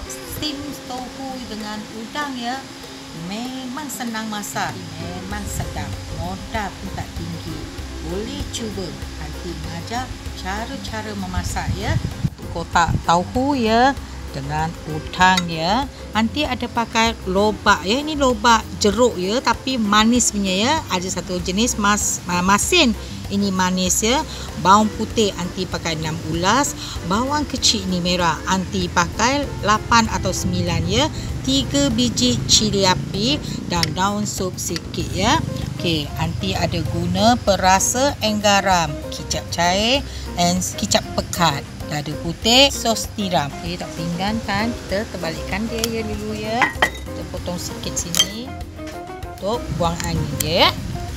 steam tofu dengan udang ya. Memang senang masak, memang sedap, modal pun tak tinggi. Boleh cuba, nanti mengajar cara-cara memasak ya. Kotak tofu ya dengan udang ya. Nanti ada pakai lobak ya. Ini lobak jeruk ya, tapi manis punya ya. Ada satu jenis masin. Ini manis ya. Bawang putih anti pakai 6 ulas. Bawang kecil ni merah anti pakai 8 atau 9 ya. 3 biji cili api dan daun sup sikit ya. Okey, anti ada guna perasa and garam, kicap cair dan kicap pekat, lada putih, sos tiram. Okey, tak pinggan kan, kita terbalikkan dia ya dulu ya. Kita potong sikit sini untuk buang angin dia ya.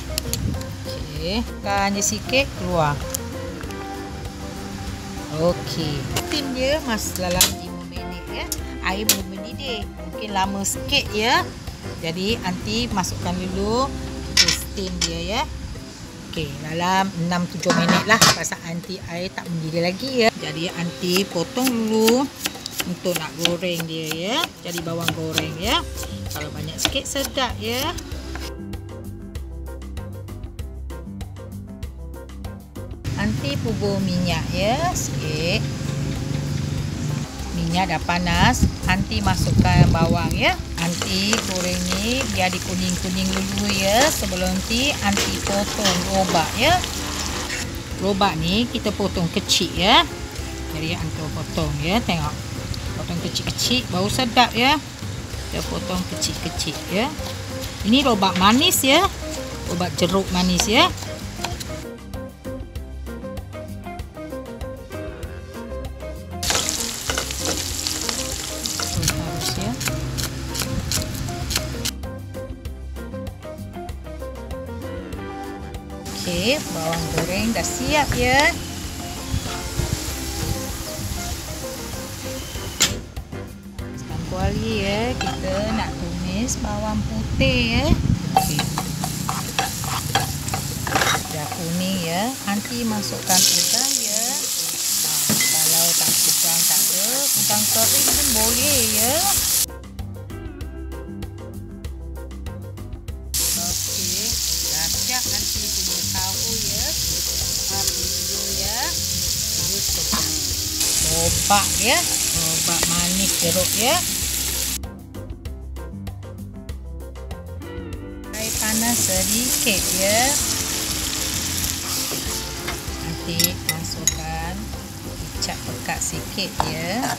Tekan je sikit, keluar. Okey, steam dia masih dalam 5 minit ya. Air belum mendidih, mungkin lama sikit ya. Jadi anti masukkan dulu, kita steam dia ya. Okey, dalam 6-7 minit lah, pasal anti air tak mendidih lagi ya. Jadi anti potong dulu untuk nak goreng dia ya. Jadi bawang goreng ya. Kalau banyak sikit sedap ya. Nanti bubur minyak ya sikit. Minyak dah panas, nanti masukkan bawang ya. Nanti goreng ni biar dikuning-kuning dulu ya. Sebelum nanti nanti potong lobak ya. Lobak ni kita potong kecil ya. Jadi antum potong ya, tengok. Potong kecil-kecil baru sedap ya. Kita potong kecil-kecil ya. Ini lobak manis ya. Lobak jeruk manis ya. Okey, bawang goreng dah siap ya. Sekarang kuali ya, kita nak tumis bawang putih ya. Okey. Dah kuning ya, nanti masukkan udang ya. Kalau tak udang tak ada, udang kering pun boleh ya. Nanti punya tahu ya, api dulu ya. Lobak ya, lobak manis jeruk ya. Air panas sedikit ya. Nanti masukkan kicap pekat sikit ya.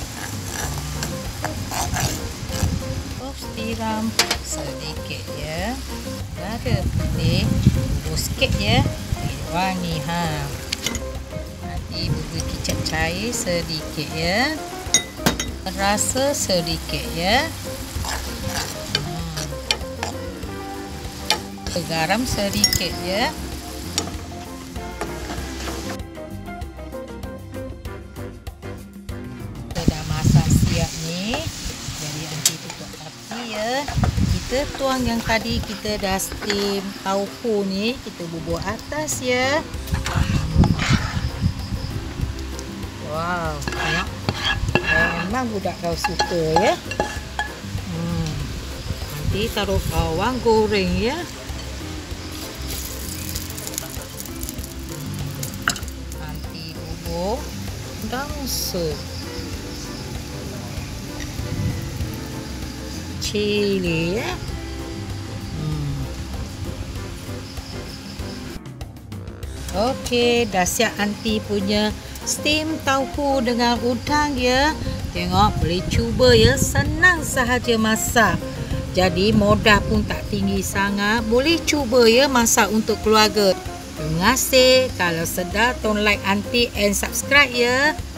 Sos tiram sedikit ya. Lada putih bubur sikit ya. Wangi ha. Nanti bubur kicap cair sedikit ya. Rasa sedikit ya. Garam sedikit ya. Kita dah masak siap ni. Jadi nanti tutup api ya. Kita tuang yang tadi kita dah steam tofu ni, kita bubur atas ya. Wow, tengok. Memang budak kau suka ya. Nanti taruh bawang goreng ya. Nanti bubur daun sup, cili ya. Okey, dah siap anti punya steam tofu dengan udang ya. Tengok, boleh cuba ya, senang sahaja masak. Jadi modal pun tak tinggi sangat. Boleh cuba ya masak untuk keluarga. Terima kasih. Kalau sedap, tolong like anti and subscribe ya.